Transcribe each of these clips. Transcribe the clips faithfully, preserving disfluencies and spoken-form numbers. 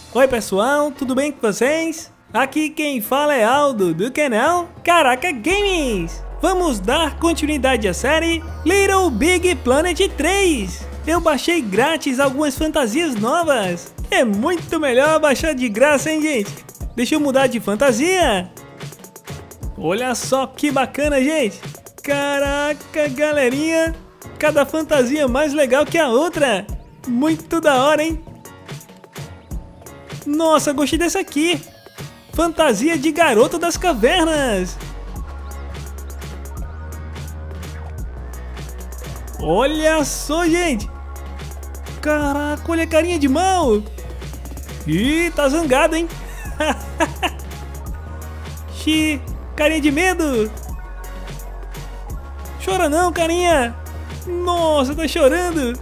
Oi pessoal, tudo bem com vocês? Aqui quem fala é Aldo, do canal Caraca Games. Vamos dar continuidade à série Little Big Planet três. Eu baixei grátis algumas fantasias novas. É muito melhor baixar de graça, hein, gente? Deixa eu mudar de fantasia. Olha só que bacana, gente. Caraca, galerinha. Cada fantasia mais legal que a outra. Muito da hora, hein? Nossa, gostei dessa aqui. Fantasia de Garota das Cavernas. Olha só, gente. Caraca, olha a carinha de mal. Ih, tá zangado, hein? Xi, carinha de medo. Chora não, carinha. Nossa, tá chorando.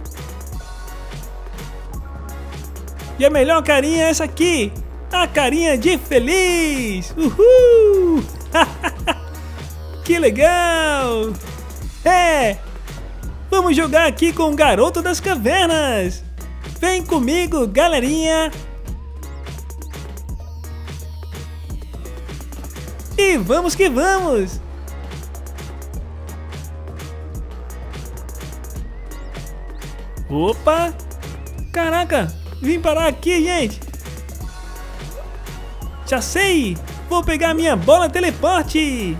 E a melhor carinha é essa aqui. A carinha de feliz. Uhul. Que legal. É. Vamos jogar aqui com o Garoto das Cavernas. Vem comigo, galerinha. E vamos que vamos. Opa. Caraca, vim parar aqui, gente. Já sei. Vou pegar minha bola teleporte.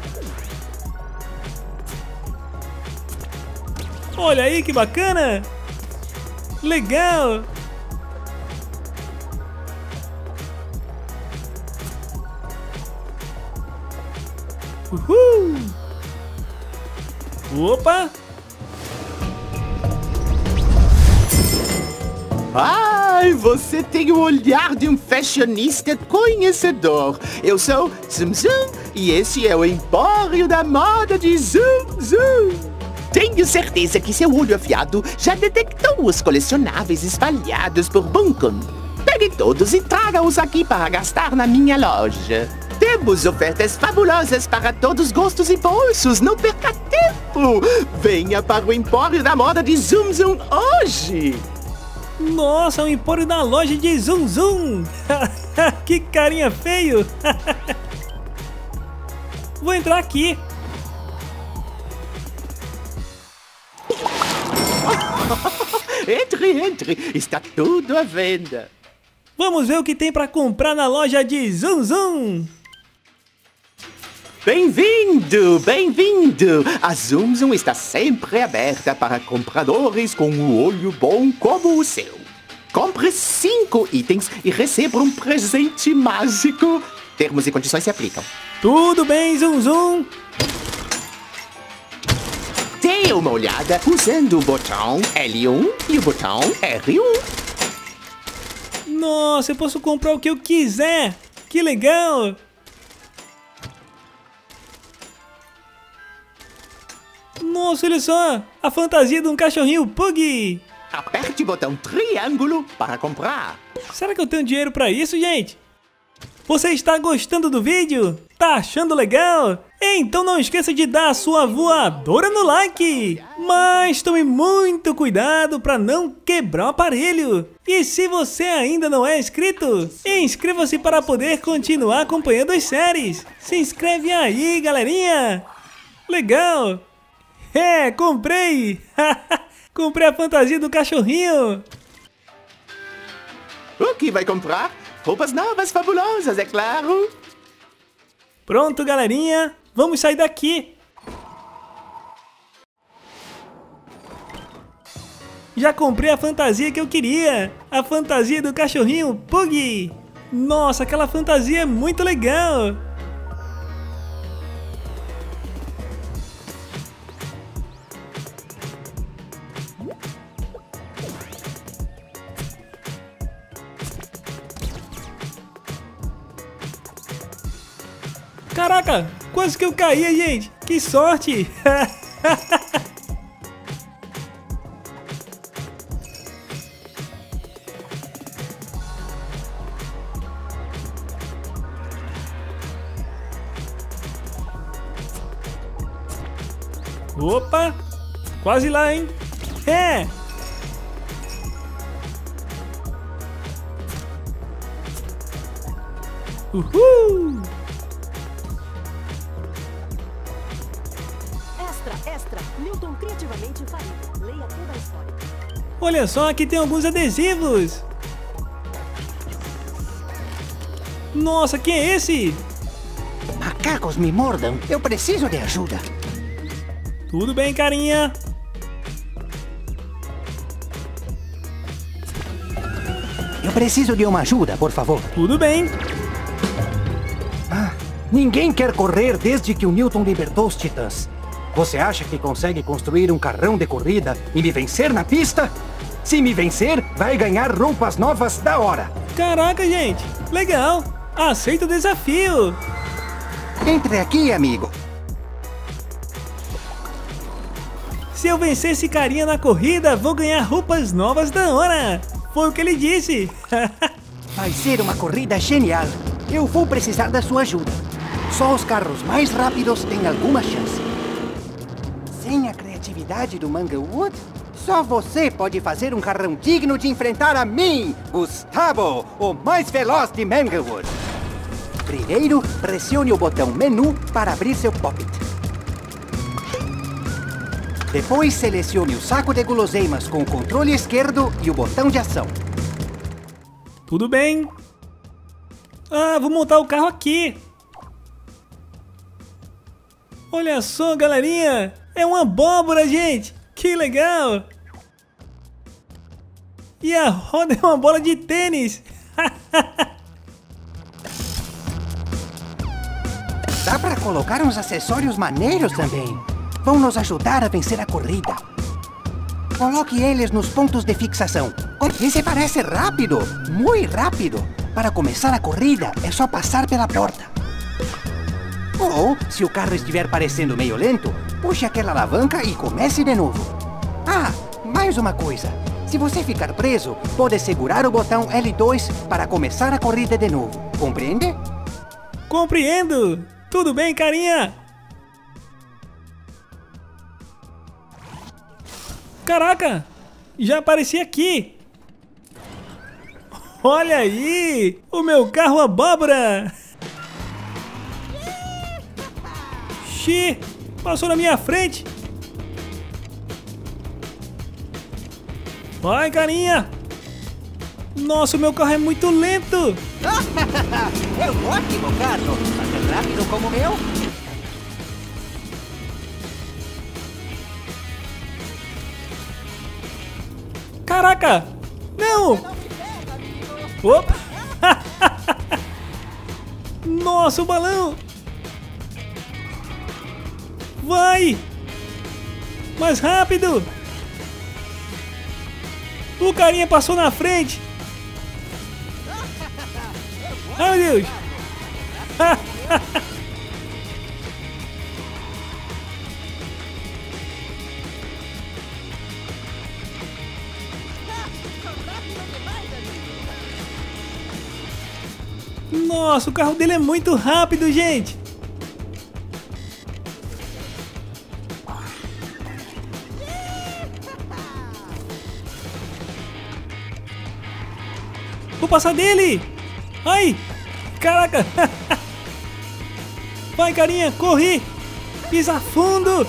Olha aí que bacana! Legal! Uhul! Opa! Ai, você tem o olhar de um fashionista conhecedor. Eu sou Zum Zum e esse é o Empório da Moda de Zum Zum. Tenho certeza que seu olho afiado já detectou os colecionáveis espalhados por Buncombe. Pegue todos e traga-os aqui para gastar na minha loja. Temos ofertas fabulosas para todos os gostos e bolsos. Não perca tempo. Venha para o Empório da Moda de Zum Zum hoje. Nossa, o Empório da loja de Zum Zum. Que carinha feio. Vou entrar aqui. Entre, entre, está tudo à venda. Vamos ver o que tem para comprar na loja de Zum Zum. Bem-vindo, bem-vindo. A Zum Zum está sempre aberta para compradores com um olho bom como o seu. Compre cinco itens e receba um presente mágico. Termos e condições se aplicam. Tudo bem, Zum Zum. Dê uma olhada usando o botão L um e o botão R um. Nossa, eu posso comprar o que eu quiser. Que legal. Nossa, olha só. A fantasia de um cachorrinho Pug. Aperte o botão triângulo para comprar. Será que eu tenho dinheiro para isso, gente? Você está gostando do vídeo? Tá achando legal? Então não esqueça de dar a sua voadora no like. Mas tome muito cuidado para não quebrar o aparelho. E se você ainda não é inscrito, inscreva-se para poder continuar acompanhando as séries. Se inscreve aí, galerinha. Legal. É, comprei. Comprei a fantasia do cachorrinho. O que vai comprar? Roupas novas fabulosas, é claro. Pronto, galerinha. Vamos sair daqui. Já comprei a fantasia que eu queria. A fantasia do cachorrinho Pug. Nossa, aquela fantasia é muito legal. Caraca, quase que eu caí, gente. Que sorte. Opa, quase lá, hein? É. Uhul! Extra, extra. Newton criativamente falido. Leia toda a história. Olha só, aqui tem alguns adesivos. Nossa, quem é esse? Macacos me mordam. Eu preciso de ajuda. Tudo bem, carinha? Eu preciso de uma ajuda, por favor. Tudo bem. Ah, ninguém quer correr desde que o Newton libertou os titãs. Você acha que consegue construir um carrão de corrida e me vencer na pista? Se me vencer, vai ganhar roupas novas da hora. Caraca, gente. Legal. Aceita o desafio. Entre aqui, amigo. Se eu vencer esse carinha na corrida, vou ganhar roupas novas da hora. Foi o que ele disse. Vai ser uma corrida genial. Eu vou precisar da sua ajuda. Só os carros mais rápidos têm alguma chance. Sem a criatividade do Manglewood, só você pode fazer um carrão digno de enfrentar a mim, Gustavo, o mais veloz de Manglewood. Primeiro, pressione o botão menu para abrir seu pocket. Depois, selecione o saco de guloseimas com o controle esquerdo e o botão de ação. Tudo bem. Ah, vou montar o carro aqui. Olha só, galerinha. É uma abóbora, gente. Que legal. E a roda é uma bola de tênis. Dá para colocar uns acessórios maneiros também. Vão nos ajudar a vencer a corrida. Coloque eles nos pontos de fixação. Esse parece rápido, muito rápido. Para começar a corrida, é só passar pela porta. Ou, se o carro estiver parecendo meio lento, puxe aquela alavanca e comece de novo. Ah, mais uma coisa. Se você ficar preso, pode segurar o botão L dois para começar a corrida de novo. Compreende? Compreendo. Tudo bem, carinha? Caraca, já apareci aqui. Olha aí, o meu carro abóbora. Xi, passou na minha frente. Vai, carinha. Nossa, o meu carro é muito lento. É um ótimo carro, mas é rápido como o meu. Caraca, não. Opa. Nossa, o balão. Vai. Mais rápido. O carinha passou na frente. Ai, meu Deus. Nossa, o carro dele é muito rápido, gente. Vou passar dele. Ai, caraca. Vai, carinha, corre. Pisa fundo.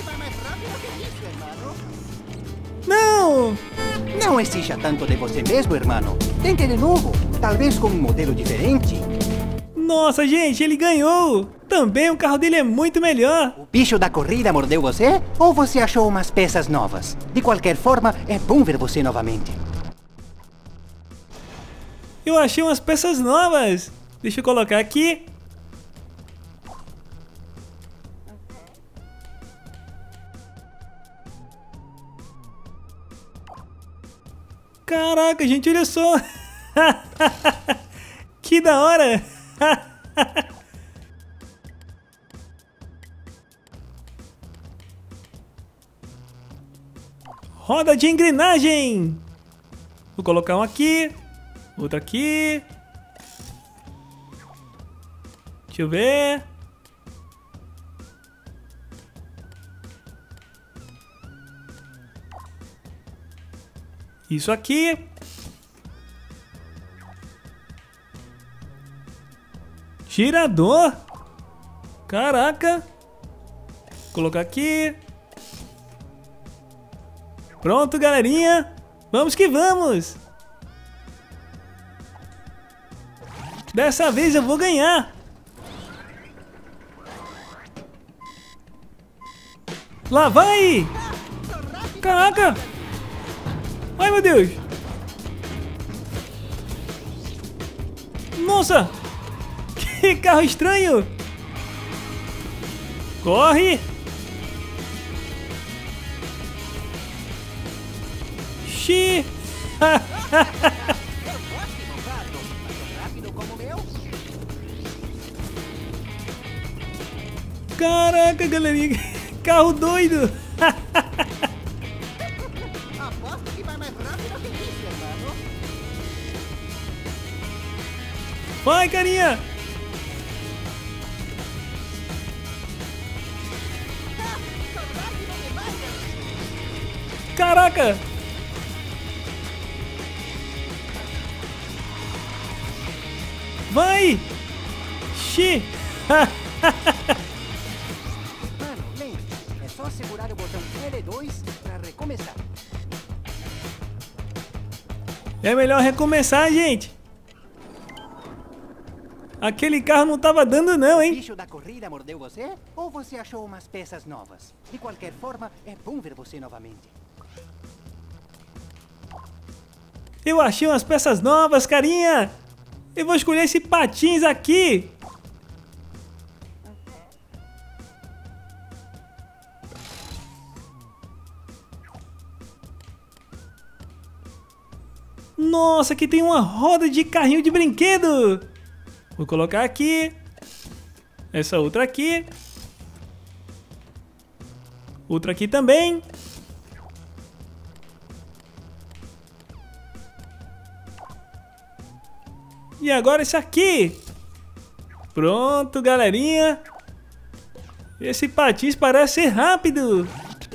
Não. Não exija tanto de você mesmo, irmão. Tente de novo, talvez com um modelo diferente. Nossa, gente, ele ganhou. Também o carro dele é muito melhor. O bicho da corrida mordeu você? Ou você achou umas peças novas? De qualquer forma, é bom ver você novamente. Eu achei umas peças novas. Deixa eu colocar aqui. Caraca, gente, olha só. Que da hora. Roda de engrenagem. Vou colocar um aqui. Outro aqui. Deixa eu ver. Isso aqui. Girador. Caraca. Vou colocar aqui. Pronto, galerinha. Vamos que vamos. Dessa vez eu vou ganhar. Lá vai. Caraca. Ai, meu Deus. Nossa. Que carro estranho. Corre. Xi. Caraca, galerinha. Carro doido. Aposto que vai mais rápido que isso, irmão. Vai, carinha. Caraca. Vai. Xi. Mano, Link, é só segurar o botão L dois para recomeçar. É melhor recomeçar, gente. Aquele carro não tava dando não, O hein? bicho da corrida mordeu você? Ou você achou umas peças novas? De qualquer forma, é bom ver você novamente. Eu achei umas peças novas, carinha. Eu vou escolher esse patins aqui. Nossa, aqui tem uma roda de carrinho de brinquedo. Vou colocar aqui. Essa outra aqui. Outra aqui também. E agora esse aqui. Pronto, galerinha. Esse patins parece ser rápido.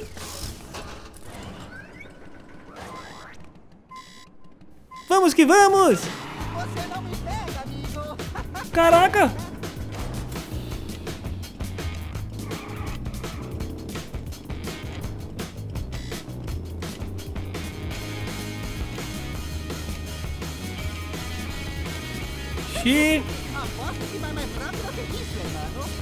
Vamos que vamos! Você não me pega, amigo! Caraca! Xi! Aposto que vai mais rápido que isso, irmão.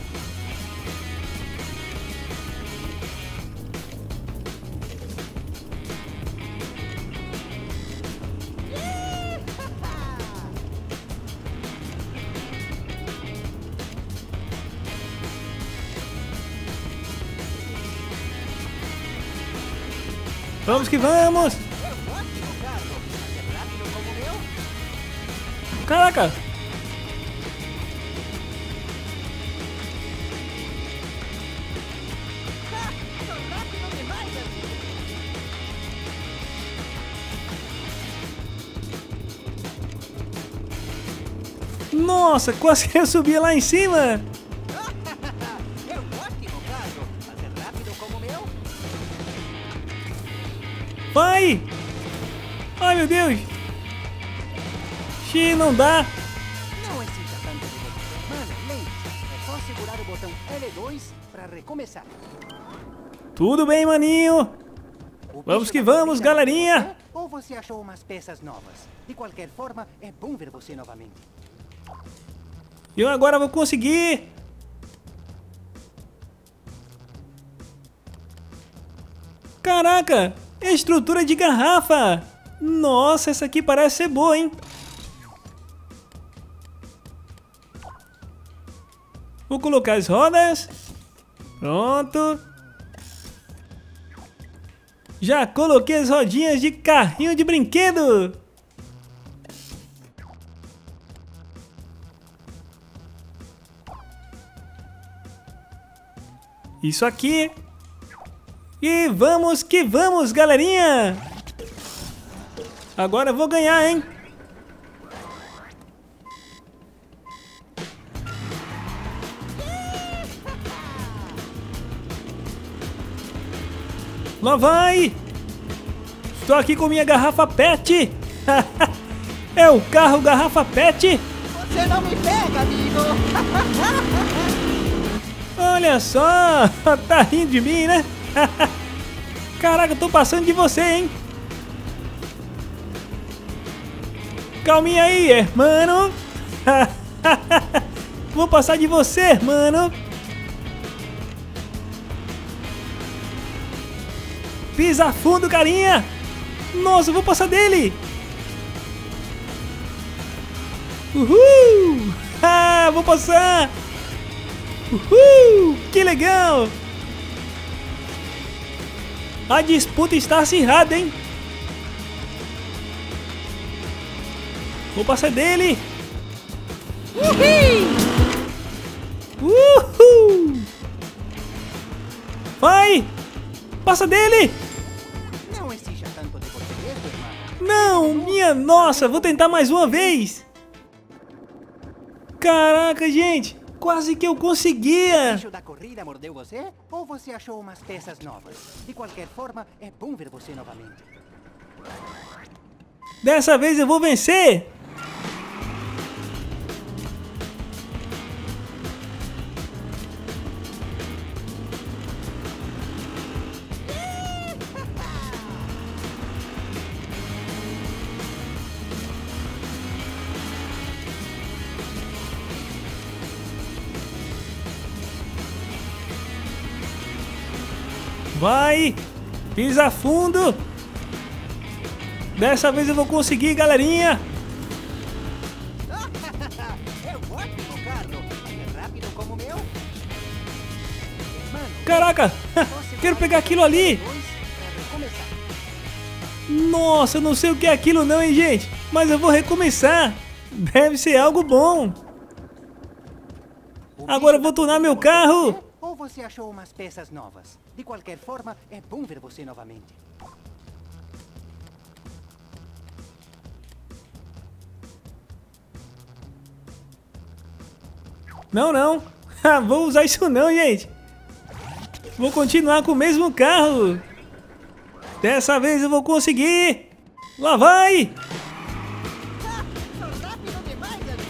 Vamos que vamos! Caraca! Nossa, quase que eu subi lá em cima! Eu ótimo carro, mas é rápido como o meu. Vai! Ai, meu Deus! Xi, não dá! Não exista tanto de você. Mano, Link, é só segurar o botão L dois para recomeçar. Tudo bem, maninho! O Vamos bicho que da vamos, corrida galerinha! mordeu você, ou você achou umas peças novas? De qualquer forma, é bom ver você novamente. Eu agora vou conseguir! Caraca! Estrutura de garrafa! Nossa, essa aqui parece ser boa, hein? Vou colocar as rodas. Pronto. Já coloquei as rodinhas de carrinho de brinquedo. Isso aqui. E vamos que vamos, galerinha. Agora eu vou ganhar, hein? Lá vai! Estou aqui com minha garrafa pet! É o carro garrafa pet! Você não me pega, amigo! Olha só, tá rindo de mim, né? Caraca, eu tô passando de você, hein? Calminha aí, hermano. Vou passar de você, hermano. Pisa fundo, carinha. Nossa, eu vou passar dele. Uhul. Ah, vou passar. Uhul, que legal. A disputa está acirrada, hein? Vou passar dele. Uhul. Uhul. Vai. Passa dele. Não exija tanto de você mesmo, irmão. Não, minha nossa, vou tentar mais uma vez. Caraca, gente, quase que eu O conseguia. bicho da corrida mordeu você? Ou você achou umas peças novas? De qualquer forma, é bom ver você novamente. Dessa vez eu vou vencer. Vai, pisa fundo. Dessa vez eu vou conseguir, galerinha. É um ótimo carro. É rápido como o meu. Mano, Caraca, quero pegar aquilo ali. dois pra recomeçar. Nossa, eu não sei o que é aquilo não, hein, gente. Mas eu vou recomeçar. Deve ser algo bom. O Agora eu bicho vou da tornar meu corrida mordeu carro. você? Ou você achou umas peças novas? De qualquer forma, é bom ver você novamente. Não, não. Vou usar isso não, gente. Vou continuar com o mesmo carro. Dessa vez eu vou conseguir. Lá vai. Rápido demais, amigo.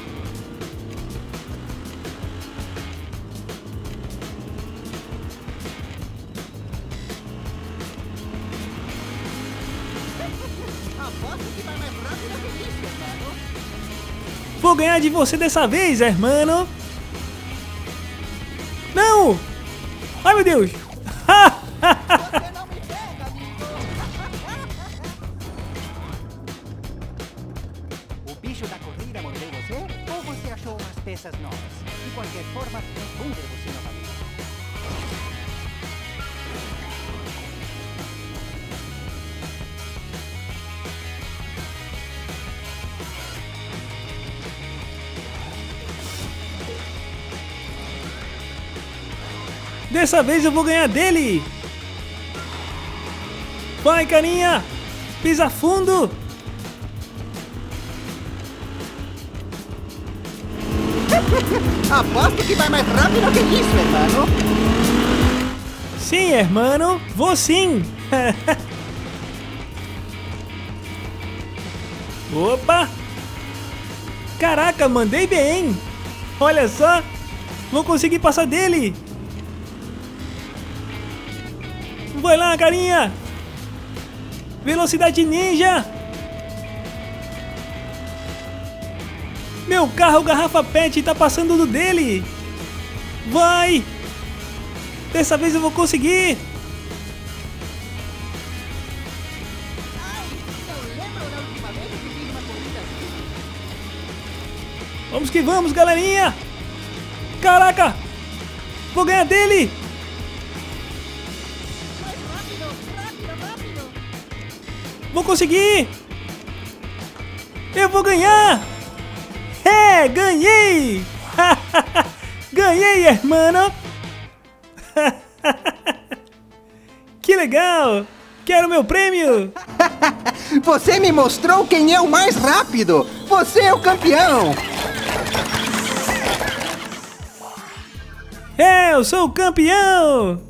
Aposto que vai mais rápido que isso, mano. Vou ganhar de você dessa vez, hermano. Não. Ai, meu Deus. Você não me pega, amigo. O bicho da corrida mordeu você? Ou você achou umas peças novas? De qualquer forma, é bom ver você novamente. Dessa vez eu vou ganhar dele. Vai, carinha. Pisa fundo. Aposto que vai mais rápido que isso, hermano. Sim, hermano. Vou sim. Opa. Caraca, mandei bem. Olha só. Vou conseguir passar dele. Vai lá, carinha. Velocidade ninja. Meu carro garrafa pet tá passando do dele. Vai. Dessa vez eu vou conseguir. Vamos que vamos, galerinha. Caraca. Vou ganhar dele. Vou conseguir. Eu vou ganhar. É, ganhei. Ganhei, hermano. Que legal. Quero meu prêmio. Você me mostrou quem é o mais rápido. Você é o campeão. É, eu sou o campeão.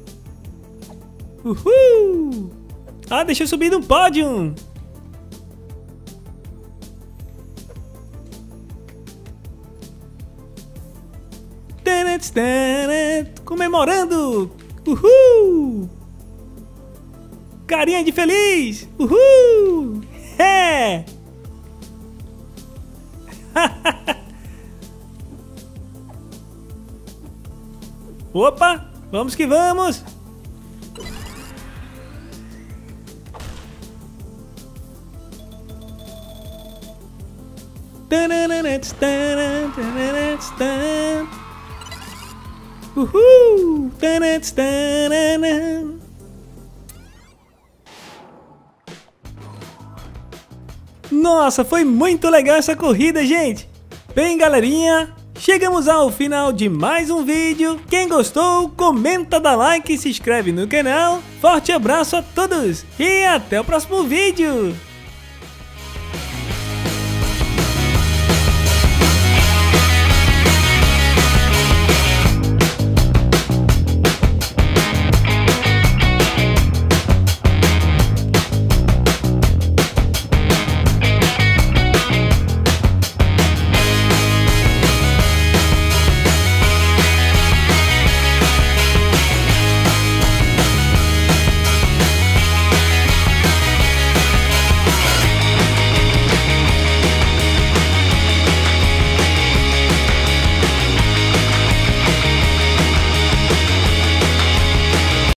Uhul. Ah, deixa eu subir no pódio. Comemorando! Uhul! Carinha de feliz! Uhul! É! Opa! Vamos que vamos! Uhul! Nossa, foi muito legal essa corrida, gente! Bem, galerinha, chegamos ao final de mais um vídeo. Quem gostou, comenta, dá like e se inscreve no canal. Forte abraço a todos e até o próximo vídeo!